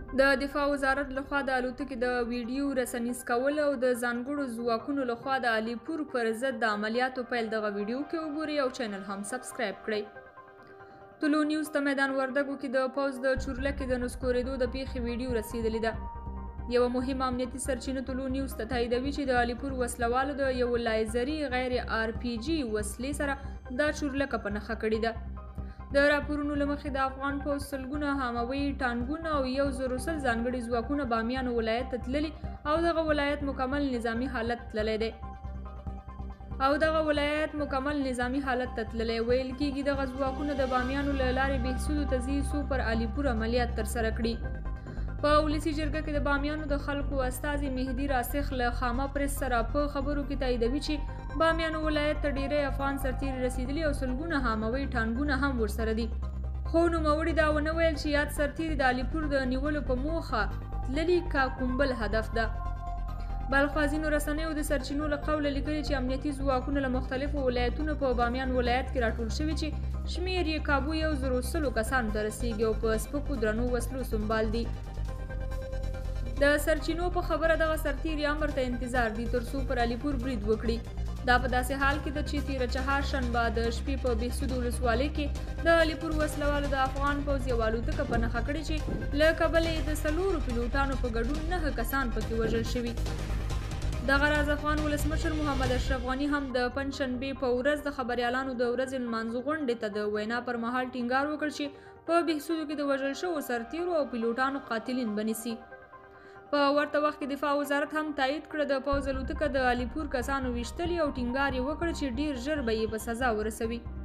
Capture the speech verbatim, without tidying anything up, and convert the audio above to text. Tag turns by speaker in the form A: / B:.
A: د دفاع وزارت لخوا د الوتکې د ویډیو رسنیز کول او د ځانګړو ځواکونو لخوا د علیپور پر ضد د عملیاتو پیل دغه ویډیو کې وګورئ او چینل هم سبسکرایب کړئ. طلوع نیوز ته میدان وردګو کې د پوځ د چورلکې د نسکورېدو د پیښې ویډیو رسیدلې ده. یوه مهمه امنیتي سرچینه طلوع نیوز ته تاییدوي چې د علیپور وسلوالو د یو لایزري غیر آر پي جي وسلې سره دا چورلکه په نښه کړې ده. د راپورونو له مخې د افغان پوځ سلګونه حموي ټانګونه او یو زر او سل ځانګړي ځواکونه بامیان ولایت ته تللي او دغه ولایت مکمل نظامي حالت تللی دی او دغه ولایت مکمل نظامي حالت ته تللی ویل کېږي. دغه ځواکونه د بامیانو له لارې بهسودو ته ځي څو پر علیپور عملیات ترسره کړي. په ولسي جرګه کې د بامیانو د خلکو استازي مهدي راسخ له خامه پرس سره په خبرو کې تاییدوي چې بامیانو ولایت ته ډیری افغان سرتیري رسیدلي او سلګونه حموي ټانګونه هم ورسره دي. خو نوموړي دا ونه ویل چې یاد سرتیري د علیپور د نیولو په موخه تللي کا کوم بل هدف ده. بلخوازینو رسنیو د سرچینو له قوله لیکلي چې امنیتي ځواکونه له مختلفو ولایتونو په بامیان ولایت کې راټول شوي چې شمیر یې کابو یو زر او سلو کسانو ته رسیږي او په سپکو درنو وسلو سنبال دي. د سرچینو په خبره دغه سرتیري امر ته انتظار دي ترڅو پر علیپور برید وکړي. دا په داسې حال کې ده چې تیره چهارشنبه د شپې په بهسود ولسوالۍ کې د علیپور وسلوالو د افغان پوځ یوه الوتکه په نښه کړې چې له کبله یې د څلورو پیلوټانو په ګډون نهه کسان پکې وژل شوي. دغه راز افغان ولسمشر محمد اشرف غني هم د پنجشنبې په ورځ د خبریالانو د ورځې لمانځه غونډې ته د وینا پر مهال ټینګار وکړ چې په بهسودو کې د وژل شوو سرتیرو او پیلوټانو قاتلین بنیسي. په ورته وخت کې دفاع وزارت هم تایید کړه د پوځ الوتکه د علیپور کسانو ویشتلي او ټینګار یې وکړ چې ډیر ژر به یې په سزا ورسوي.